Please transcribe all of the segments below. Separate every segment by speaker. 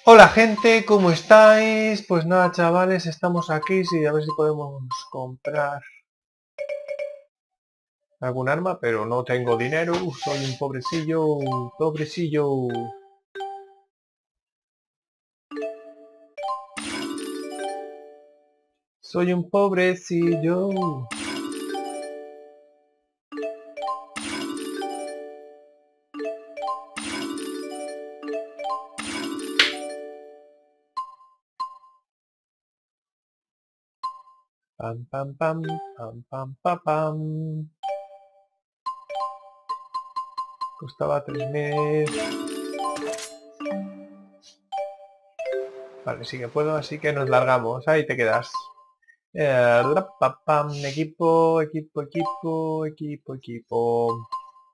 Speaker 1: Hola gente, ¿cómo estáis? Pues nada chavales, estamos aquí, sí, a ver si podemos comprar algún arma, pero no tengo dinero, soy un pobrecillo, pobrecillo. Soy un pobrecillo. Pam pam pam, pam pam pam pam. Costaba 3000. Vale, sí que puedo, así que nos largamos. Ahí te quedas. Pam, equipo, equipo, equipo, equipo, equipo.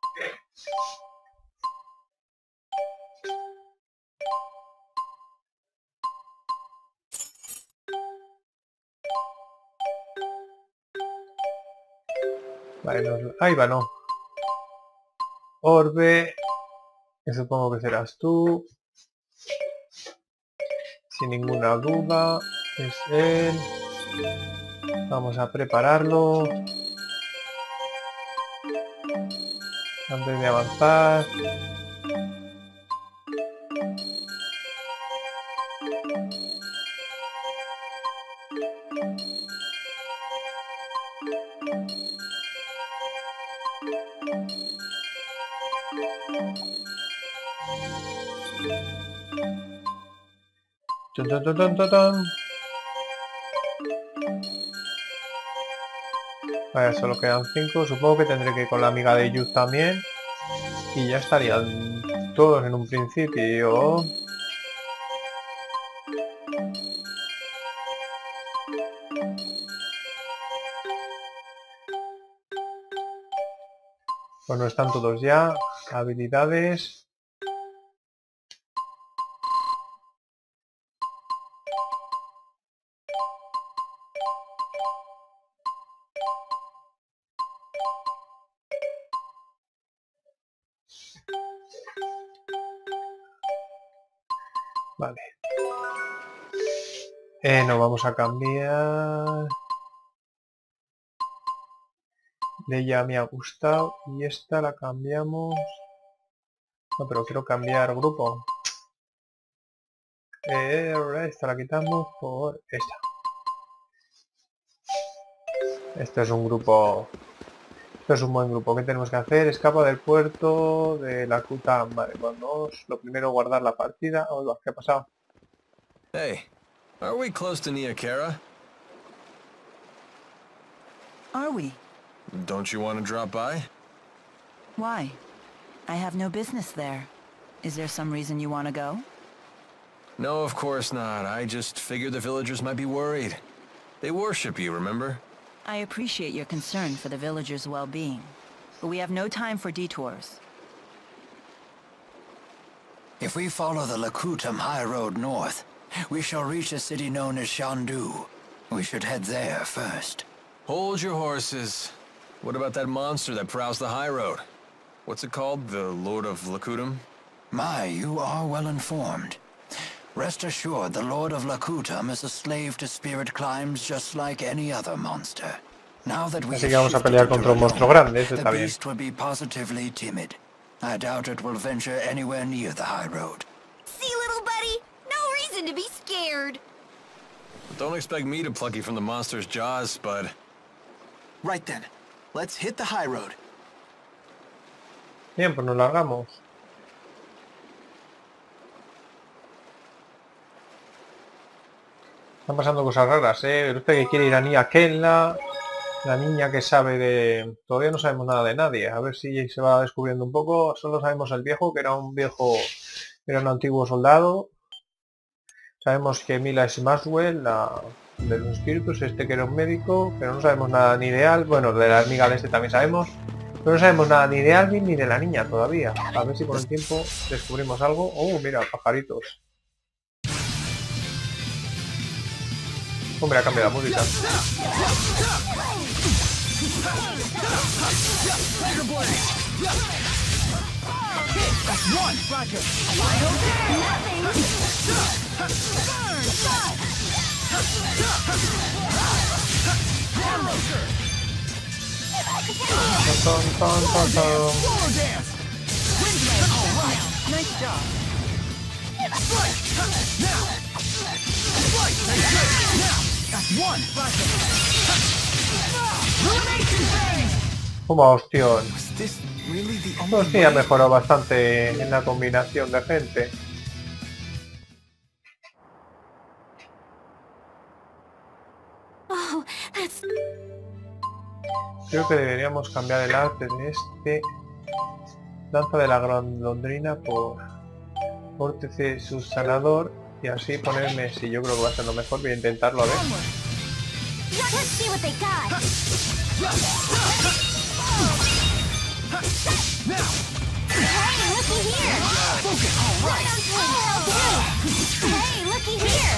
Speaker 1: Vale, ahí va, no. Orbe, que supongo que serás tú. Sin ninguna duda, es él. Vamos a prepararlo. Antes de avanzar. Tun, tun, tun, tun, tun, tun. Vale, solo quedan 5. Supongo que tendré que ir con la amiga de Yuz también. Y ya estarían todos en un principio. Bueno, están todos ya. Habilidades. Vale. Nos vamos a cambiar. De ella me ha gustado. Y esta la cambiamos. No, pero quiero cambiar grupo. Esta la quitamos por esta. Este es un grupo. Esto es un buen grupo. ¿Qué tenemos que hacer? Escapa del puerto de la Kutam. Vale, vamos. Lo primero, guardar la partida. Oiga, ¿qué ha pasado?
Speaker 2: Hey, are we close to Niakara?
Speaker 3: Are we?
Speaker 2: Don't you want to drop by?
Speaker 3: Why? I have no business there. Is there some reason you want to go?
Speaker 2: No, of course not. I just figured the villagers might be worried. They worship you, remember?
Speaker 3: I appreciate your concern for the villagers' well-being, but we have no time for detours.
Speaker 4: If we follow the Lakutam High Road north, we shall reach a city known as Shandu. We should head there first.
Speaker 2: Hold your horses. What about that monster that prowls the high road? What's it called? The Lord of Lakutam?
Speaker 4: My, you are well informed. Rest assured, the Lord of Lakutam is a slave to spirit climbs just like any other monster. Now that we
Speaker 1: Así que vamos a pelear contra un monstruo grande, eso
Speaker 4: the
Speaker 1: está bien.
Speaker 4: beast will be positively timid. I doubt it will venture anywhere near the high road.
Speaker 5: See, little buddy? No reason to be scared.
Speaker 2: Don't expect me to pluck you from the monster's jaws, bud.
Speaker 6: Right then. Let's hit the high road.
Speaker 1: Bien, pues nos largamos. Están pasando cosas raras, Usted que quiere ir a Niakela, la niña que sabe de... Todavía no sabemos nada de nadie. A ver si se va descubriendo un poco. Solo sabemos el viejo, que era un viejo... Era un antiguo soldado. Sabemos que Mila es Maxwell, la de los espíritus, este que era un médico, pero no sabemos nada ni de Al, bueno, de la amiga de este también sabemos, pero no sabemos nada ni de Alvin ni de la niña todavía. A ver si con el tiempo descubrimos algo. Oh, mira, pajaritos. Hombre, ha cambiado la música. Ton, ton, ton, ton.
Speaker 3: Nice job.
Speaker 1: Toma, hostión.
Speaker 6: Was this really the only
Speaker 1: Pues sí, ha
Speaker 6: way?
Speaker 1: mejorado bastante en la combinación de gente.
Speaker 5: Oh, that's...
Speaker 1: Creo que deberíamos cambiar el arte de este danza de la golondrina por vórtice subsanador y así ponerme, si yo creo que va a ser lo mejor, voy a intentarlo a ver.
Speaker 5: Let's see what they got. Hey, looky here. Hey, looky here.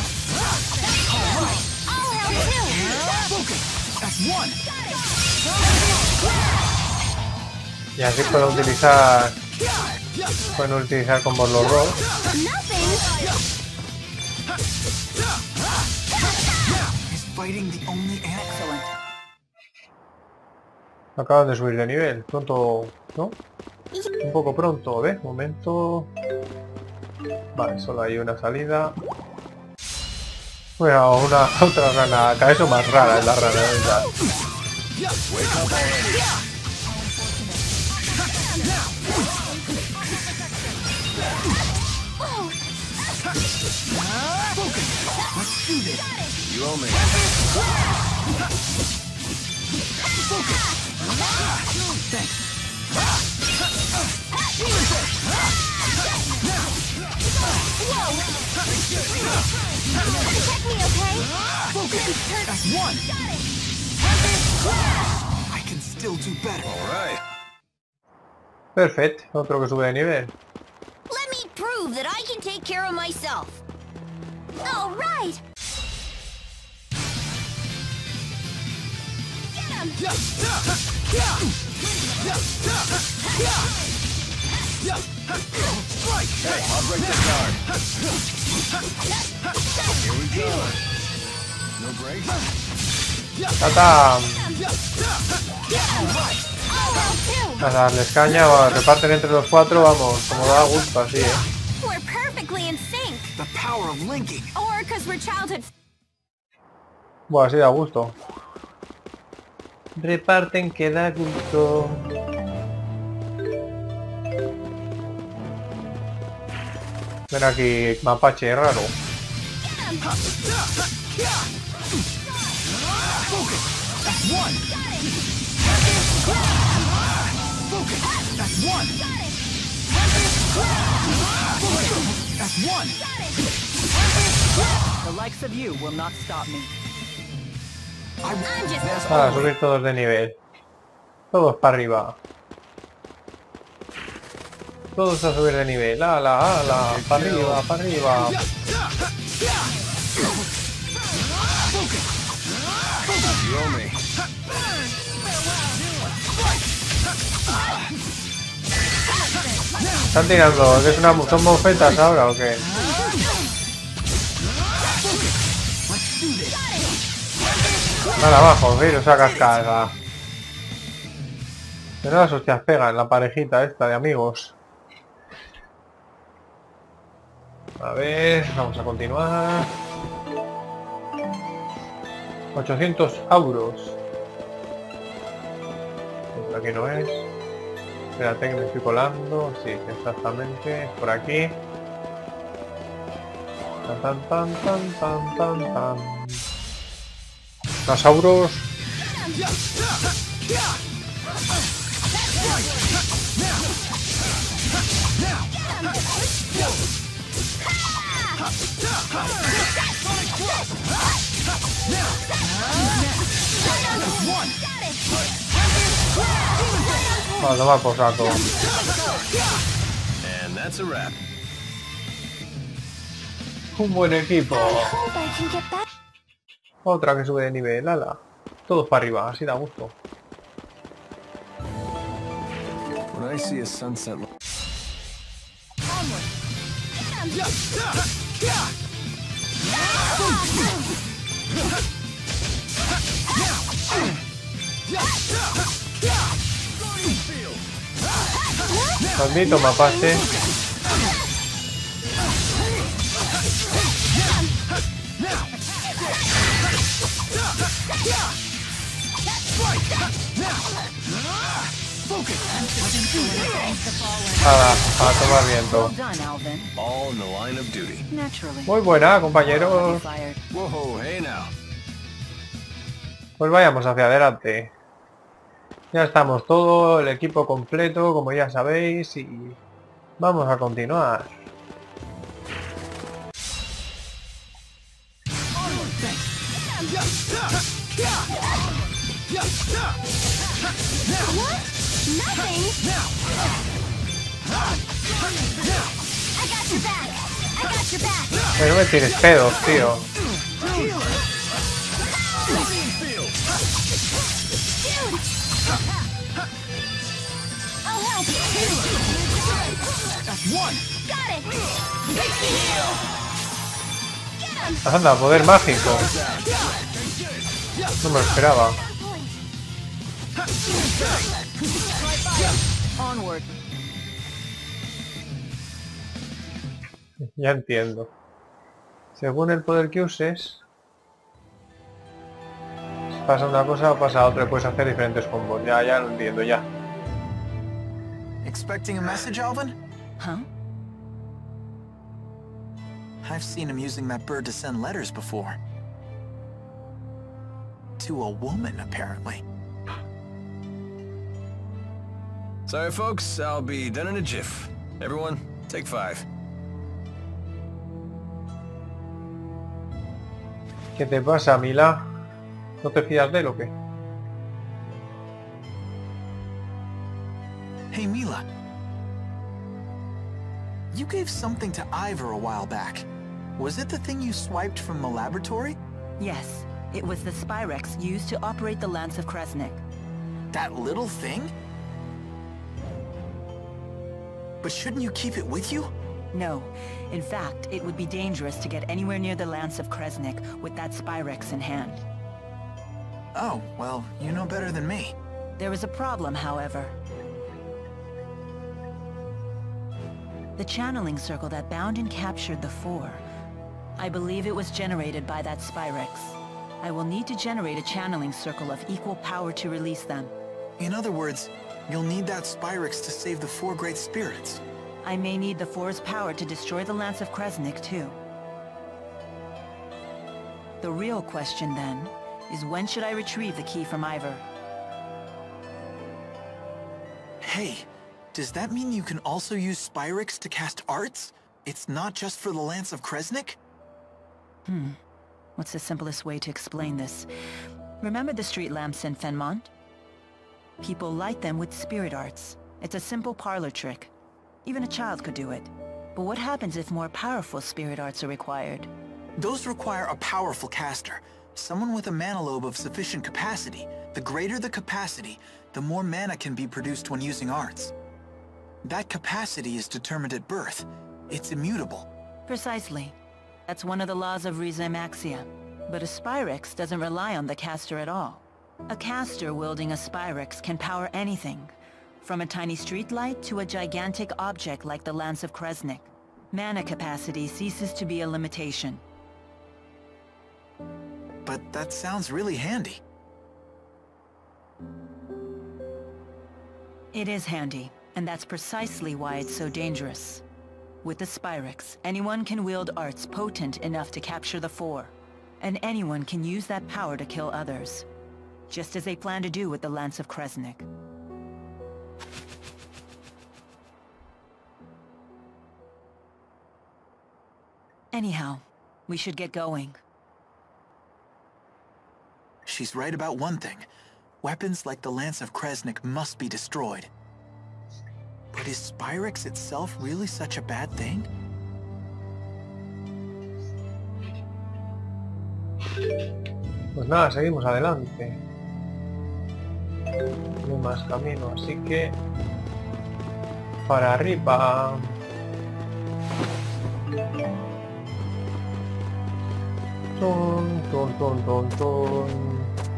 Speaker 5: All hell too.
Speaker 1: Y así puedo utilizar, pueden utilizar combos los dos.
Speaker 5: Nothing.
Speaker 6: Is fighting the only answer?
Speaker 3: Excellent.
Speaker 1: Acaban de subir de nivel, pronto, ¿no? Un poco pronto, ¿ves? Momento. Vale, solo hay una salida. Bueno, otra rana, cada vez son más raras las ranas, ¿verdad?
Speaker 2: You owe me.
Speaker 5: Protect me, okay?
Speaker 6: I can still do better.
Speaker 2: All right.
Speaker 1: Perfecto, otro que sube de nivel.
Speaker 5: Let me prove that I can take care of myself. All right. Get him.
Speaker 2: Hey, I'll break the guard. Here we go. No breaks?
Speaker 1: Tata,
Speaker 5: All hell too.
Speaker 1: a darles caña, reparten entre los cuatro, vamos, como da gusto así, ¿eh?
Speaker 5: We're perfectly in sync.
Speaker 6: The power of linking.
Speaker 5: Or because we're childhood...
Speaker 1: Bueno, así da gusto. Reparten que da gusto. Ven aquí, mapache raro.
Speaker 3: The likes of you will not stop me.
Speaker 5: I'm just...
Speaker 1: Para subir todos de nivel. Todos para arriba. Todos a subir de nivel. ¡Ala, ala! ¡Para arriba, para arriba!
Speaker 2: You owe me.
Speaker 1: ¿Están tirando? ¿Es una, ¿son mofetas ahora o qué? Vale, abajo, iros a cascada. Pero las hostias pegan la parejita esta de amigos. A ver, vamos a continuar. 800 euros. Por aquí no es. Espérate que me estoy colando. Sí, exactamente. Por aquí. Tan tan tan tan tan tan. Los euros. Vamos a tomar por saco.
Speaker 2: And that's a wrap.
Speaker 1: Un buen equipo.
Speaker 5: Hope I can get back.
Speaker 1: Otra que sube de nivel, ala. Todos para arriba, así da gusto.
Speaker 2: When I see a sunset...
Speaker 1: Maldito mapache. A tomar viento.
Speaker 3: Well done, Alvin.
Speaker 2: All in the line of duty.
Speaker 3: Naturally.
Speaker 1: Muy buena,
Speaker 3: I'll
Speaker 1: compañeros.
Speaker 3: be fired.
Speaker 2: Whoa, hey now.
Speaker 1: Pues vayamos hacia adelante. Ya estamos todo, el equipo completo, como ya sabéis, y vamos a continuar.
Speaker 5: Nothing? I got your back. I got your back.
Speaker 1: Pero no me tires pedos, tío.
Speaker 5: I'll help. Got it. Get him.
Speaker 1: Anda, poder mágico. No me lo esperaba.
Speaker 3: Onward.
Speaker 1: Ya entiendo. Según el poder que uses, pasa una cosa o pasa otra, y puedes hacer diferentes combos. Ya lo entiendo, ya.
Speaker 6: Expecting a message, Alvin?
Speaker 3: Huh?
Speaker 6: I've seen him using that bird to send letters before. To a woman, apparently.
Speaker 2: Sorry, folks. I'll be done in a jiff. Everyone, take 5.
Speaker 1: ¿Qué te pasa, Mila? ¿No te fías de él o qué?
Speaker 6: Hey, Mila. You gave something to Ivor a while back. Was it the thing you swiped from the laboratory?
Speaker 3: Yes. It was the Spyrex used to operate the Lance of Kresnik.
Speaker 6: That little thing? But shouldn't you keep it with you?
Speaker 3: No. In fact, it would be dangerous to get anywhere near the Lance of Kresnik with that Spyrex in hand.
Speaker 6: Oh, well, you know better than me.
Speaker 3: There is a problem, however. The channeling circle that bound and captured the Four. I believe it was generated by that Spyrex. I will need to generate a channeling circle of equal power to release them.
Speaker 6: In other words, you'll need that Spyrex to save the 4 great spirits.
Speaker 3: I may need the Four's power to destroy the Lance of Kresnik, too. The real question, then, is when should I retrieve the key from Ivor?
Speaker 6: Hey, does that mean you can also use Spyrex to cast arts? It's not just for the Lance of Kresnik?
Speaker 3: What's the simplest way to explain this? Remember the street lamps in Fenmont? People light them with spirit arts. It's a simple parlor trick. Even a child could do it. But what happens if more powerful spirit arts are required?
Speaker 6: Those require a powerful caster. Someone with a mana lobe of sufficient capacity. The greater the capacity, the more mana can be produced when using arts. That capacity is determined at birth. It's immutable.
Speaker 3: Precisely. That's one of the laws of Riza Maxia. But a Spyrex doesn't rely on the caster at all. A caster wielding a Spyrex can power anything, from a tiny streetlight to a gigantic object like the Lance of Kresnik. Mana capacity ceases to be a limitation.
Speaker 6: But that sounds really handy.
Speaker 3: It is handy, and that's precisely why it's so dangerous. With the Spyrex, anyone can wield arts potent enough to capture the Four, and anyone can use that power to kill others, just as they plan to do with the Lance of Kresnik. Anyhow, we should get going.
Speaker 6: She's right about one thing. Weapons like the Lance of Kresnik must be destroyed. But is Spyrex itself really such a bad thing?
Speaker 1: Pues nada, seguimos adelante. No hay más camino, así que... para arriba. Tun, tun, tun, tun, tun.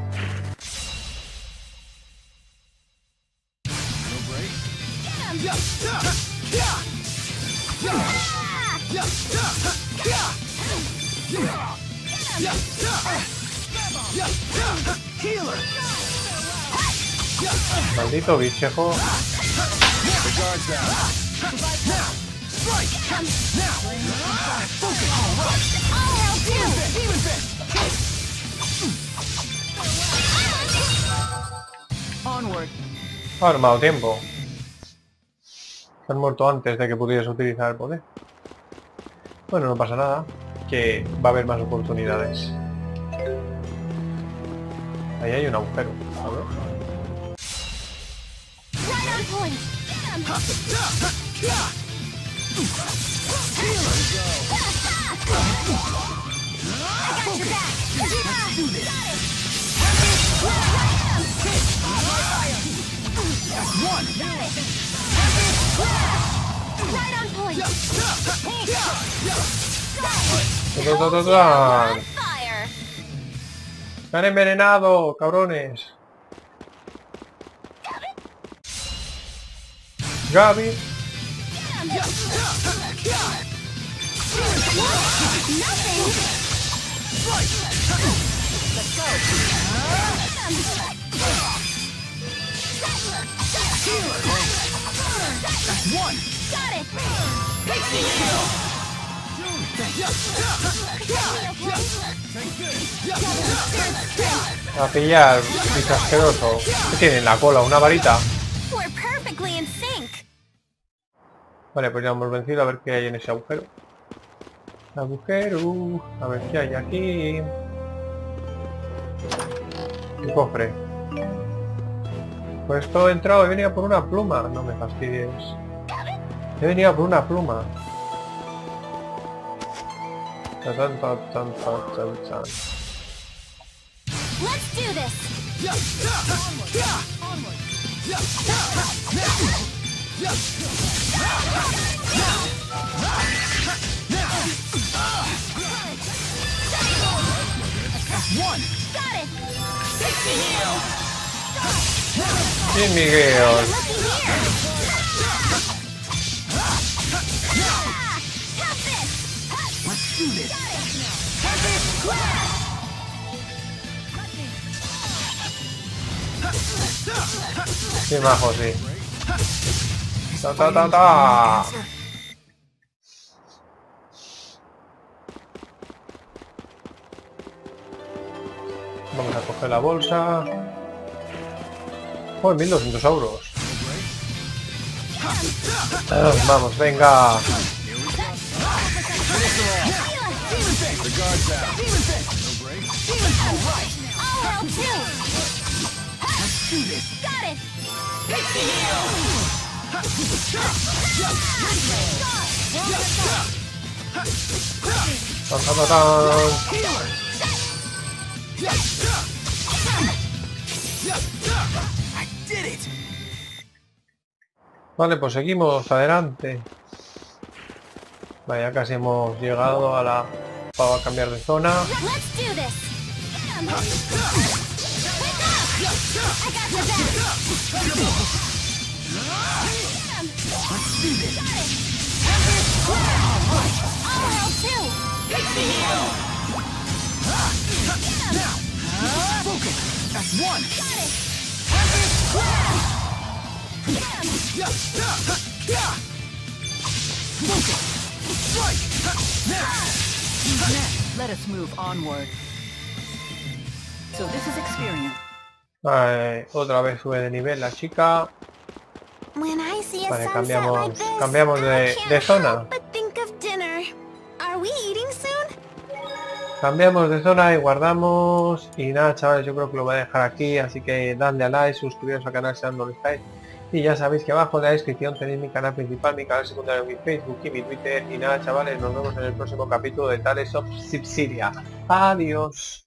Speaker 1: Maldito bichejo.
Speaker 3: Onward.
Speaker 1: Ha armado tiempo. Se han muerto antes de que pudieras utilizar el poder. Bueno, no pasa nada, que va a haber más oportunidades. Ahí hay un agujero. A ver. ¡Me han envenenado, cabrones! Gaby. A pillar, bicho asqueroso. ¿Qué tiene en la cola? ¿Una varita?
Speaker 5: We're perfectly in sync.
Speaker 1: Vale, pues ya hemos vencido. A ver qué hay en ese agujero. Agujero. A ver qué hay aquí. Un cofre. Pues esto he entrado, he venido por una pluma. No me fastidies. He venido por una pluma. Tan, tan, tan, tan, tan, tan.
Speaker 5: Let's do this. Got it.
Speaker 1: Sí, Miguel. Qué majo, sí. Ta ta ta ta. Vamos a coger la bolsa. Oh, 1200 euros. Vamos, venga. Tan, tan, tan, tan. Vale, pues seguimos adelante. Vaya, casi hemos llegado a la... para cambiar de zona.
Speaker 3: Let us move onward. So this is experience.
Speaker 1: Otra vez sube de nivel la chica.
Speaker 5: When I see a
Speaker 1: Vale,
Speaker 5: sunset like this,
Speaker 1: cambiamos
Speaker 5: I
Speaker 1: de
Speaker 5: can't
Speaker 1: zona.
Speaker 5: help but think of dinner. Are we eating soon?
Speaker 1: Cambiamos de zona y guardamos. Y nada, chavales, yo creo que lo voy a dejar aquí. Así que dadle a like, suscribiros al canal si aún no lo estáis. Y ya sabéis que abajo en la descripción tenéis mi canal principal, mi canal secundario, mi Facebook y mi Twitter. Y nada, chavales, nos vemos en el próximo capítulo de Tales of Subsidia. Adiós.